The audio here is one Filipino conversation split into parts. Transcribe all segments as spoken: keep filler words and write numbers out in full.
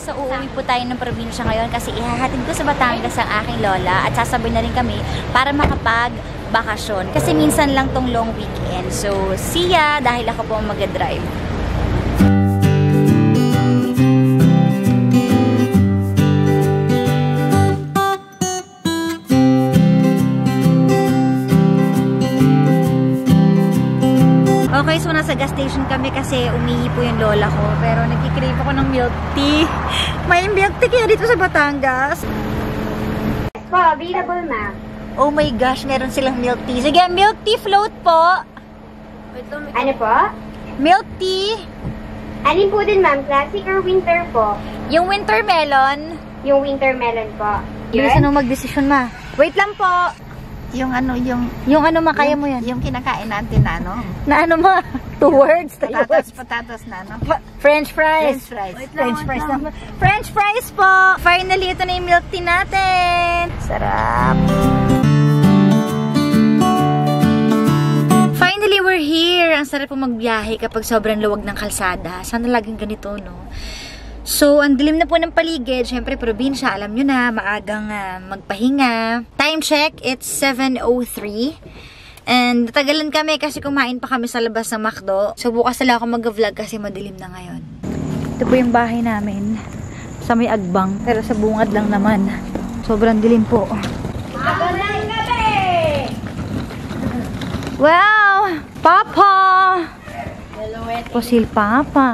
So, uuwi po tayo ng probinsya ngayon kasi ihahatid ko sa Batangas ang aking lola at sasabay na rin kami para makapag-bakasyon. Kasi minsan lang tong long weekend. So, see ya dahil ako po ang mag-drive. Okay, so nasa gas station kami kasi umihi po yung lola ko. Pero nagkikrave ako ng milk tea. May milk tea kaya dito sa Batangas. Po, available ma'am. Oh my gosh, meron silang milk tea. Sige, milk tea float po. Ano po? Milk tea. Alin po din ma'am? Classic or winter po? Yung winter melon. Yung winter melon po. Bilis ano mag-desisyon ma. Wait lang po. Yung ano, yung... Yung ano ma, kaya mo yan? Yung kinakain natin na ano? Na ano ma? Two words? Three Patatas, words. patatas na ano? French fries. French fries. French fries na. French fries po. Finally, ito na yung milk tea natin. Sarap. Finally, we're here. Ang sarap po magbiyahe kapag sobrang luwag ng kalsada. Sana laging ganito, no? So, ang dilim na po ng paligid. Siyempre, probinsya. Alam nyo na, maagang uh, magpahinga. Time check, it's seven oh three. And natagalan kami kasi kumain pa kami sa labas ng McDo. So, bukas na lang ako mag-vlog kasi madilim na ngayon. Ito po yung bahay namin. Sa may agbang. Pero sa bungad lang naman. Sobrang dilim po. Magandang gabi! Wow! Papa! Po si Papa.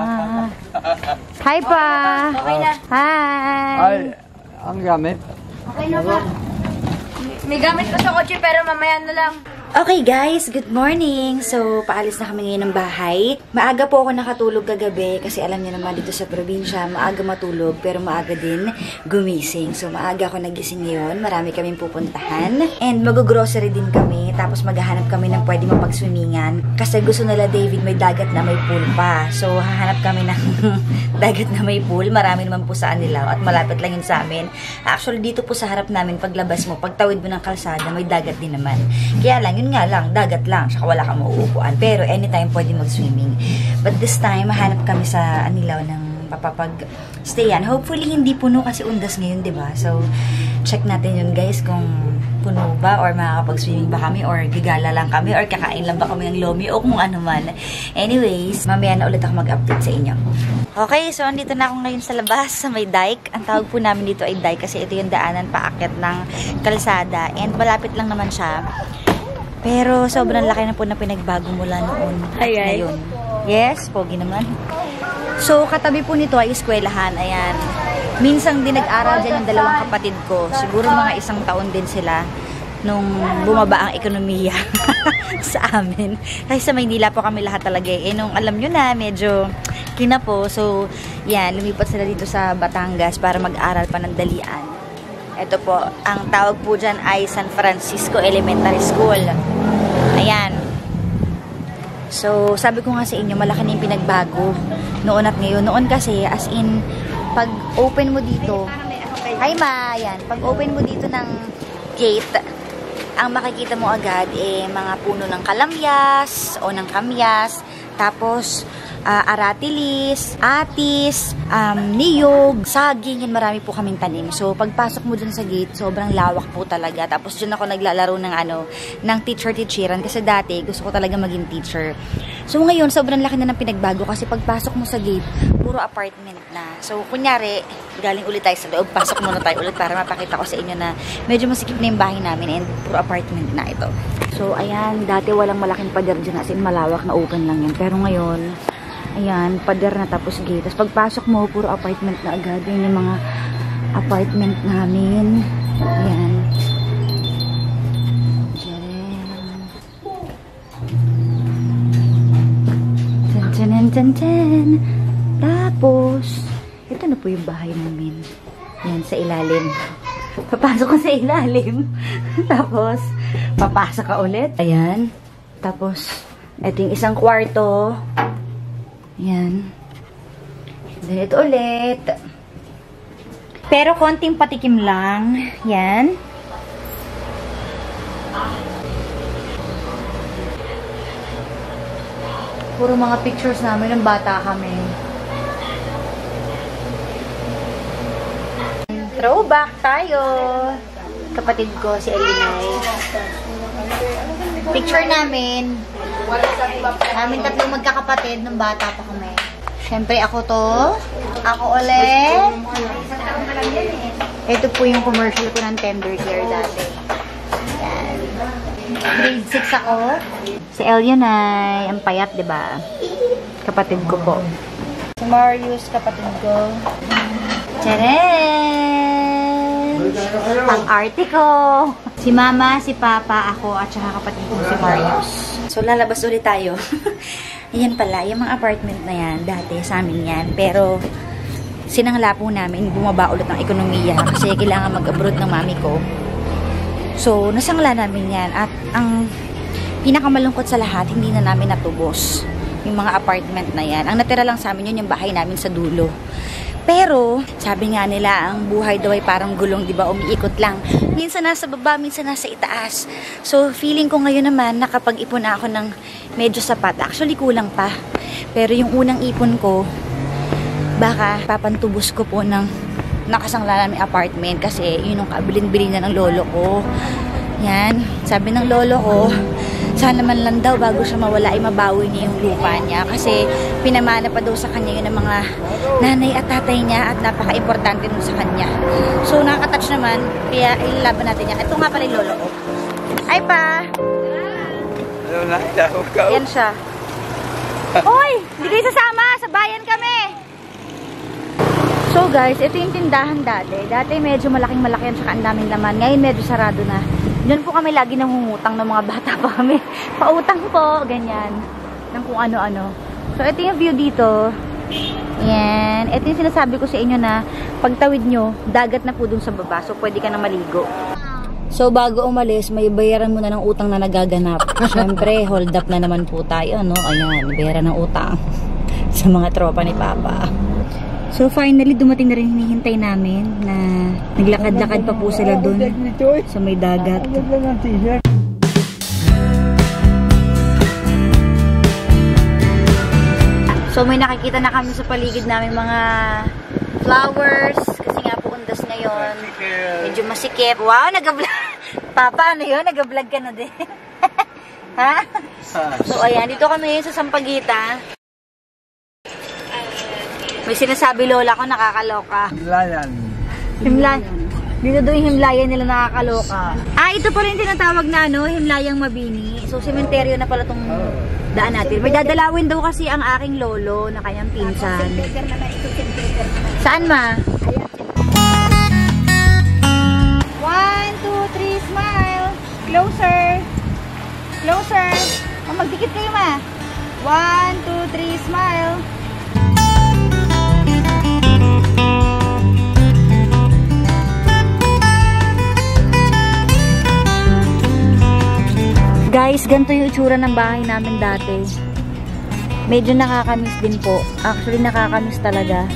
Hi pa! Okay na. Hi! Ay, ang gamit. Okay na ba? May gamit pa sa kotse pero mamaya na lang. Okay guys, good morning! So, paalis na kami ngayon ng bahay. Maaga po ako nakatulog kagabi kasi alam niyo naman dito sa probinsya, maaga matulog pero maaga din gumising. So, maaga ako nagising ngayon. Marami kaming pupuntahan. And mag-grocery din kami. Tapos maghahanap kami ng pwede mapag-swimmingan. Kasi gusto nila David may dagat na may pool pa. So, hahanap kami ng dagat na may pool. Marami naman po sa nila at malapit lang yun sa amin. Actually, dito po sa harap namin, paglabas mo, pagtawid mo ng kalsada, may dagat din naman. Kaya lang, yun nga lang, dagat lang, saka wala kang mauupuan. Pero anytime pwede mag-swimming. But this time, mahanap kami sa Anilaw ng papapag-stayan. Hopefully, hindi puno kasi undas ngayon, diba? So, check natin yun guys kung puno ba or makakapag-swimming ba kami or gigala lang kami or kakain lang ba kami ng lomi o kung ano man. Anyways, mamaya na ulit ako mag-update sa inyo. Okay, so andito na ako ngayon sa labas sa may dike. Ang tawag po namin dito ay dike kasi ito yung daanan paakyat ng kalsada and malapit lang naman siya. Pero sobrang laki na po na pinagbago mula noon at ngayon. Yes, pogi naman. So, katabi po nito ay eskwelahan. Ayan. Minsang din nag-aral dyan yung dalawang kapatid ko. Siguro mga isang taon din sila nung bumaba ang ekonomiya sa amin. Kasi sa Maynila po kami lahat talaga eh. Nung alam nyo na, medyo kina po. So, yan, lumipat sila dito sa Batangas para mag-aral pa ng dalian. Ito po, ang tawag po dyan ay San Francisco Elementary School. Ayan. So, sabi ko nga sa inyo, malaki na yung pinagbago noon at ngayon. Noon kasi, as in, pag open mo dito, hi ma, ayan, pag open mo dito ng gate, ang makikita mo agad, eh, mga puno ng kalamyas o ng kamyas, tapos, Uh, aratilis, atis, um, niyog, saging, yan marami po kaming tanim. So, pagpasok mo dun sa gate, sobrang lawak po talaga. Tapos, dyan ako naglalaro ng ano, ng teacher-teacheran. Kasi dati, gusto ko talaga maging teacher. So, ngayon, sobrang laki na ng pinagbago kasi pagpasok mo sa gate, puro apartment na. So, kunyari, galing ulit tayo sa loob, pasok muna tayo ulit para mapakita ko sa inyo na medyo masikip na yung bahay namin and puro apartment na ito. So, ayan, dati walang malaking pader dyan as in malawak na open lang yan. Pero ngayon, ayan, pader na tapos gate. Tapos pagpasok mo, puro apartment na agad. Yan yung mga apartment namin. Ayan. Diyan. Dyan, dyan, dyan, dyan. Tapos, ito na po yung bahay namin. Yan, sa ilalim. Papasok ko sa ilalim. Tapos, papasok ka ulit. Ayan. Tapos, ito yung isang kwarto. Ayan. Then ito ulit. Pero konting patikim lang. Yan. Puro mga pictures namin ng bata kami. Throwback tayo. Kapatid ko, si Elinay. Picture namin. Namin tatlong magkakapatid nung bata pa kami. Siyempre, ako to. Ako ulit. Ito po yung commercial ko ng Tender Care dati. Yan. Grade six ako. Si Elinay, ang payat, diba? Kapatid ko po. Si Marius, kapatid ko. Tcharan! Ang arte ko! Si Mama, si Papa, ako, at saka kapatid ko si Marius. So, lalabas ulit tayo. Ayan pala, yung mga apartment na yan, dati sa amin yan. Pero, sinangla po namin, bumaba ulit ng ekonomiya kasi kailangan mag-abroad ng mami ko. So, nasangla namin yan. At ang pinakamalungkot sa lahat, hindi na namin natubos yung mga apartment na yan. Ang natira lang sa amin yun, yung bahay namin sa dulo. Pero, sabi nga nila, ang buhay daw ay parang gulong, di ba? Umiikot lang. Minsan nasa baba, minsan nasa itaas. So, feeling ko ngayon naman, nakapag-ipon na ako ng medyo sapat. Actually, kulang pa. Pero yung unang ipon ko, baka papantubos ko po ng nakasangla namin apartment kasi yun yung kabilin-bilin na ng lolo ko. Yan. Sabi ng lolo ko, sana man lang daw bago siya mawala ay mabawi niya yung lupa niya kasi pinamana pa daw sa kanya yun ng mga nanay at tatay niya at napaka-importante nun sa kanya. So, nakaka-touch naman. Kaya, ilalaban natin yan. Ito nga pala yung lolo ko. Ay pa! Yan siya. Hoy! Hindi kayo sasama! Sa bayan kami! So guys, ito yung tindahan dati. Dati medyo malaking-malaki yan tsaka ang daming laman. Ngayon medyo sarado na. Diyan po kami lagi nangungutang ng mga bata pa kami. Pautang po, ganyan. Ng kung ano-ano. So, ito yung view dito. Yan. Ito yung sinasabi ko sa inyo na pagtawid nyo, dagat na po dun sa baba. So, pwede ka na maligo. So, bago umalis, may bayaran muna ng utang na nagaganap. Siyempre, hold up na naman po tayo, no? Ayan, bayaran ng utang sa mga tropa ni Papa. So, finally, dumating na rin hinihintay namin na naglakad-lakad pa po sila dun sa may dagat. So, may nakikita na kami sa paligid namin mga flowers. Kasi nga po undas ngayon. Medyo masikip. Wow, nag-vlog. Papa, ano yun? Nag-vlog ka na din. Ha? So, ayan. Dito kami ngayon sa Sampaguita. May sinasabi lola ko, nakakaloka. Himlayan. Himlayan. Dito doon yung himlayan nila nakakaloka. Ah, ito pa rin tinatawag na ano, Himlayang Mabini. So, sementeryo na pala itong daan natin. May dadalawin daw kasi ang aking lolo na kanyang pinsan. Saan ma? One, two, three, smile. Closer. Closer. Oh, magdikit kayo ma. One, two, three, smile. Guys, ganito yung itsura ng bahay namin dati. Medyo nakakamiss din po. Actually, nakakamiss talaga.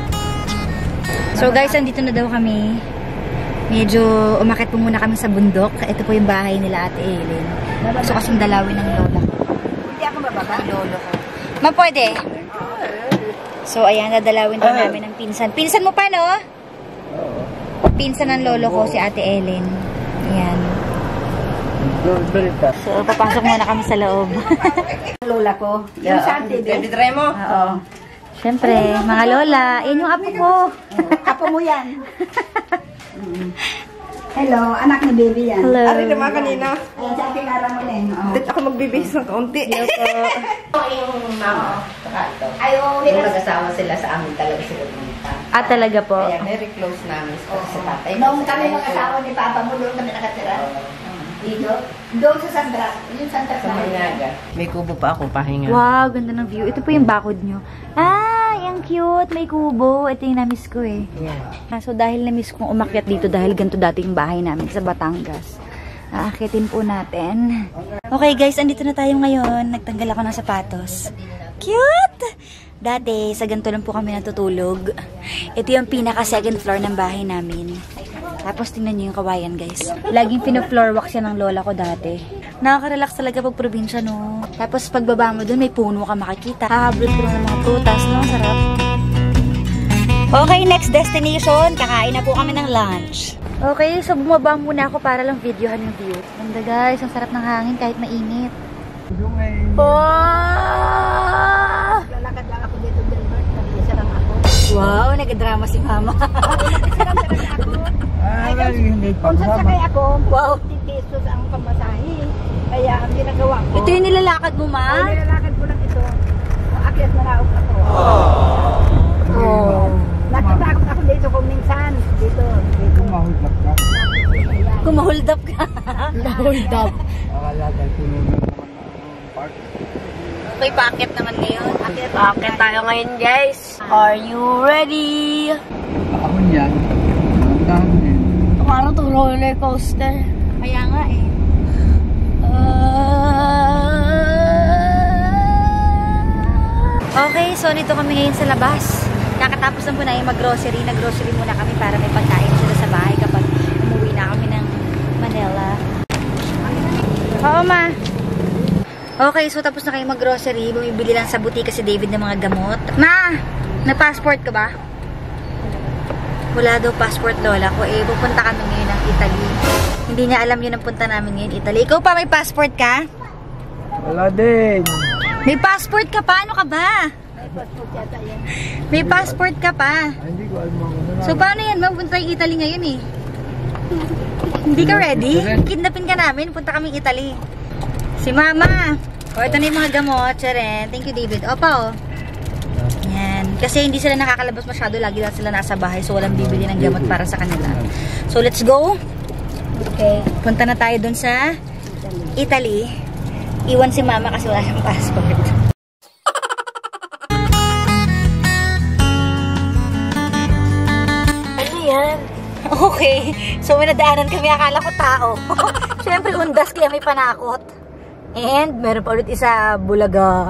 So guys, andito na daw kami. Medyo umakit po muna kami sa bundok. Ito po yung bahay nila Ate Ellen. So kasing dalawin ng lola ko. Hindi ako bababa. Ang lolo ko. Ma, pwede? So ayan, dadalawin daw namin ng pinsan. Pinsan mo pa, no? Pinsan ng lolo ko, si Ate Ellen. Ayan. So, papasok muna kami sa loob. Lola ko. Yung sa atin. Baby try mo? Oo. Siyempre, mga lola. Yan yung apo ko. Apo mo yan. Hello, anak ni baby yan. Hello. Ari naman kanina. Ayan sa ating araw mo din. Dito ako magbibihis ng kaunti. Yung mama, saka ito. Ayaw, yung mag-asawa sila sa amin talaga sila pumunta. Ah, talaga po. Kaya very close namin sa tatay. Noong kami mag-asawa ni Papa mo, doon kami nakatira. Dito? Doon sa Sandra. Yung Sandra Sa Maynaga. May kubo pa ako pahinga. Wow, ganda ng view. Ito po yung bakod nyo. Ah, yung cute. May kubo. Ito yung na-miss ko eh. Yeah. Ah, so, dahil na-miss kong umakyat dito dahil ganito dati yung bahay namin sa Batangas. Aakitin po natin. Okay guys, andito na tayo ngayon. Nagtanggal ako ng sapatos. Cute! Dati, sa ganito lang po kami natutulog. Ito yung pinaka-second floor ng bahay namin. Tapos tingnan nyo yung kawayan guys. Laging pino-floor wax yan ng lola ko dati. Nakaka-relax talaga pag probinsya, no? Tapos pagbaba mo dun, may puno ka makikita. Hahablot ko ng mga prutas, no? Sarap. Okay, next destination. Kakain na po kami ng lunch. Okay, so bumaba muna ako para lang videohan yung view. Ganda guys, ang sarap ng hangin kahit mainit. Oh! Lalakad lang ako dito, Delbert. Nag-isa lang ako. Wow, nag-drama si mama. Kung sasakay ako, wow, fifty pesos ang pamasahe. Kaya ang ginagawa ko, Ito yung nilalakad mo, ma? ay, nilalakad ko lang ito. Aakyat na laog ako. Oh. Natatakot ako dito kung minsan. Dito, dito. Kumahold up ka. Kumahold up. Okay, paakit naman ngayon. Paakit tayo ngayon, guys. Are you ready? Ako yan. Nandahan din. Parang itong roller coaster. Kaya nga eh. Okay, so nito kami ngayon sa labas. Kakatapos lang po na yung mag-grocery. Nag-grocery muna kami para may pagkain sila sa bahay kapag umuwi na kami ng Manila. Oo, ma. Okay, so tapos na kayo mag-grocery. Bumibili lang sa butika si David ng mga gamot. Ma! Na-passport ka ba? Wala daw passport lola ko. Eh, pupunta kami ngayon ng Italy. Hindi niya alam yun ang punta namin ngayon, Italy. Ikaw pa, may passport ka? Wala din. May passport ka pa? Ano ka ba? May passport ka pa. Hindi ko alam kung ano. So, paano yan? Mapunta yung Italy ngayon eh. Hindi ka ready? Kidnapin ka namin. Punta kami Italy. Si Mama. O, ito na yung mga gamot. Tsaren. Thank you, David. Opa, o. Yan. Kasi hindi sila nakakalabas masyado. Lagi lang sila nasa bahay. So, walang bibili ng gamot para sa kanila. So, let's go. Okay. Punta na tayo dun sa Italy. Iwan si Mama kasi wala siyang passport. Ano yan? Okay. So, may nadaanan kami. Akala ko tao. Siyempre, undas kaya may panakot. And, meron pa ulit isa, bulaga.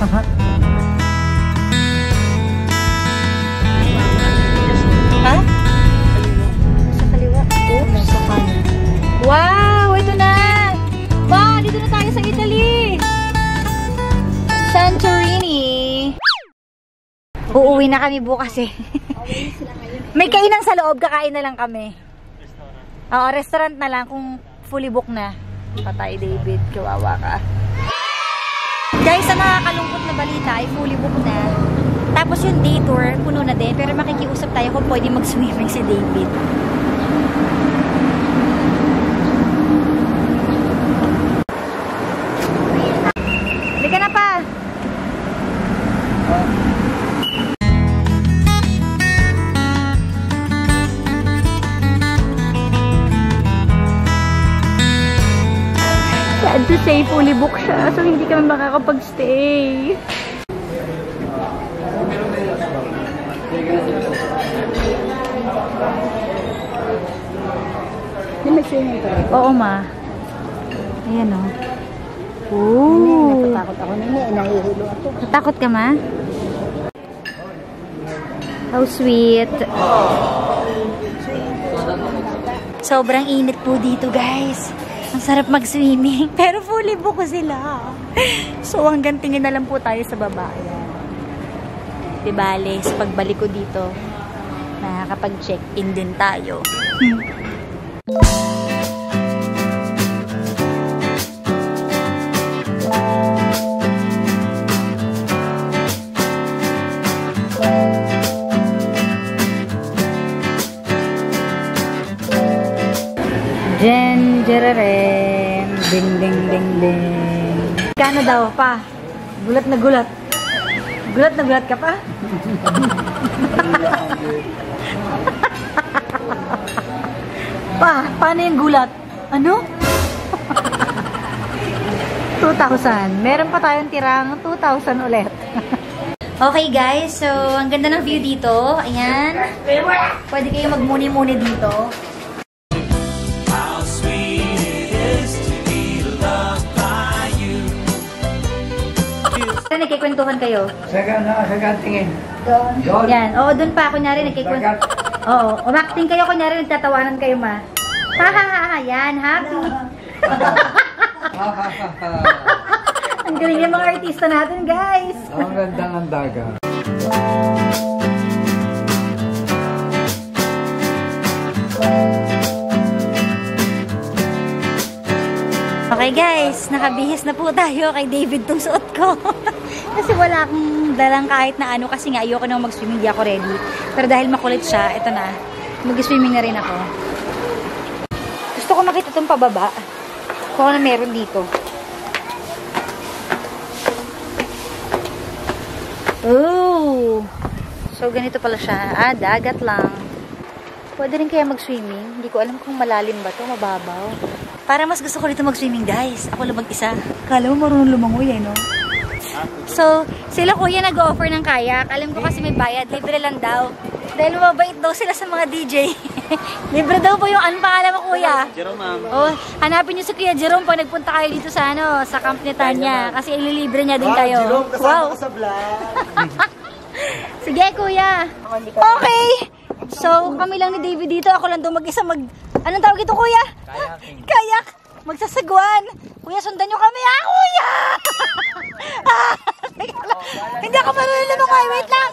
Ha? Sa kaliwa. Oh, nasa kanan. Wow! Ito na! Wow! Dito na tayo sa Italy! Santorini! Uuwi na kami bukas eh. May kainan sa loob, kakain na lang kami. Oo, restaurant na lang kung fully book na. Patay, David. Kawawa ka. Guys, sa nakakalungkot na balita ay fully book na. Tapos yung day tour, puno na din. Pero makikiusap tayo kung pwede mag-swimming si David. Hindi ka na pa! Sad to say, fully book siya. So, hindi kami makakapag-stay. Oo, ma. Ayan, o. Ooh. Natatakot ako nini, nahihilo ako. Natakot ka, ma? How sweet. Sobrang init po dito, guys. Ang sarap mag-swimming. Pero fully book ko sila. So, hanggang tingin na lang po tayo sa baba. Ayan. Dibale, sa pagbalik ko dito, nakakapag-check-in din tayo. Hmm. Jen, jereren. Ding, ding, ding, ding. Kano daw pa? Gulat na gulat. Gulat na gulat ka pa? Pa, paano yung gulat? Ano? two thousand. Meron pa tayong tirang two thousand ulit. Okay guys, so ang ganda ng view dito. Ayan. Pwede kayo magmuni-muni dito. Nagkikwentuhan kayo. Saka na, saka tingin. Doon. Doon. Yan. Oo, doon pa. Kunyari, nagkikwentuhan. Oo. Umakting kayo. Kunyari, nagtatawanan kayo, ma. Ha, ha, ha, ha. Yan. Happy. Ang galing yung mga artista natin, guys. Ang ganda ng dagat. Okay guys, nakabihis na po tayo kay David tong suot ko. Kasi wala akong dalang kahit na ano kasi nga ayoko nang mag-swimming, di ako ready. Pero dahil makulit siya, ito na. Mag-swimming na rin ako. Gusto ko makita itong pababa. Kung ano meron dito. Oh! So ganito pala siya. Ah, dagat lang. Pwede rin kaya mag-swimming. Hindi ko alam kung malalim ba to, mababaw. Para mas gusto ko dito mag-swimming, guys. Ako lang mag-isa. Kala mo marunong lumangoy, eh, no? So, sila kuya nag-offer ng kayak. Alam ko kasi may bayad. Libre lang daw. Dahil mabait daw sila sa mga D J. Libre daw po yung ano pangalan mo, kuya? Jerome, ma'am. Oh, hanapin niyo si Kuya Jerome pag nagpunta kayo dito sa ano, sa Camp ni Tanya. Kasi ililibre niya din kayo. Jerome, kasama Wow. ko sa vlog. Sige, kuya. Okay. So, kami lang ni David dito. Ako lang doon mag-isa mag... Anong tawag ito, kuya? Kayaking. Kayak. Magsasagwan. Kuya, sundan nyo kami. Ah, kuya! Ah, hindi ako marunong lumakay. Wait lang.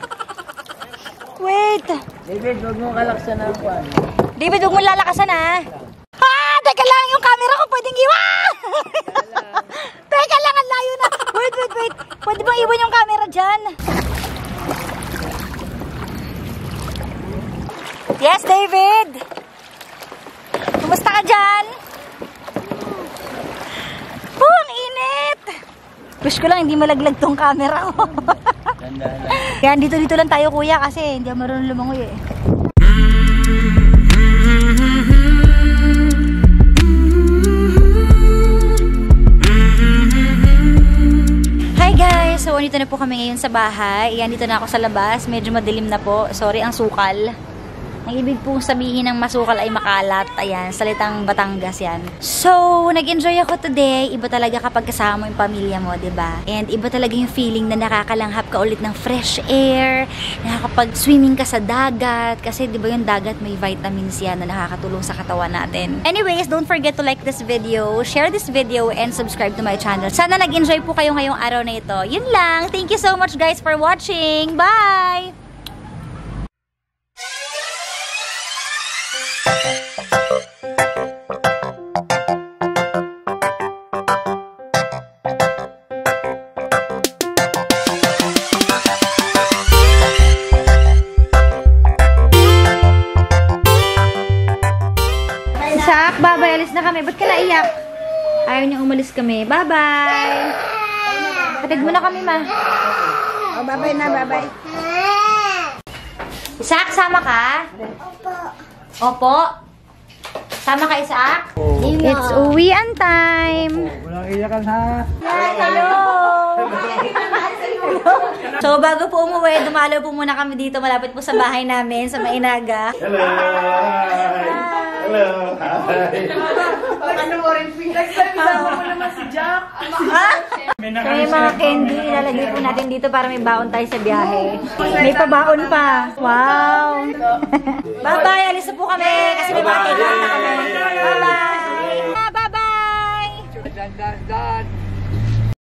Wait. David, huwag mo kalaksan ng kwan. David, huwag mo lalakasan, ha? Ah, teka lang. Yung camera ko pwedeng iwan. Teka lang, ang layo na. Wait, wait, wait. Pwede bang iwan yung camera dyan? Yes, David! Kumusta ka dyan? Oh, ang init! Wish ko lang hindi malaglag tong camera ko. Kaya dito-dito lang tayo, kuya, kasi hindi ako marunong lumangoy eh. Hi guys! So, dito na po kami ngayon sa bahay. Yan, dito na ako sa labas. Medyo madilim na po. Sorry, ang sukal. Ang ibig pong sabihin ng masukal ay makalat. Ayan, salitang Batangas yan. So, nag-enjoy ako today. Iba talaga kapag kasama mo yung pamilya mo, diba? And iba talaga yung feeling na nakakalanghap ka ulit ng fresh air. Nakakapag-swimming ka sa dagat. Kasi diba yung dagat may vitamins yan na nakakatulong sa katawan natin. Anyways, don't forget to like this video, share this video, and subscribe to my channel. Sana nag-enjoy po kayo ngayong araw na ito. Yun lang. Thank you so much guys for watching. Bye! Sak, bye-bye. Alis na kami. Ba't ka naiyak? Ayaw niya umalis kami. Bye-bye. Hatid mo na kami, ma. Oh, bye-bye na, bye-bye. Isak, sama ka? Opo. Opo? Sama ka, Isak? It's uwian time. Walang iyakan, ha? Yan, hello. So, bago po umuwi, dumalo po muna kami dito. Malapit po sa bahay namin, sa Mainaga. Hello! Hello! Hi! Ano mo rin, next time isama mo naman si Jack. Ha? So, may mga candy ilalagay po natin dito para may baon tayo sa biyahe. May pabaon pa. Wow! Bye-bye! Alis na po kami kasi may mga take na kami. Bye-bye! Bye-bye! Dan, dan, dan.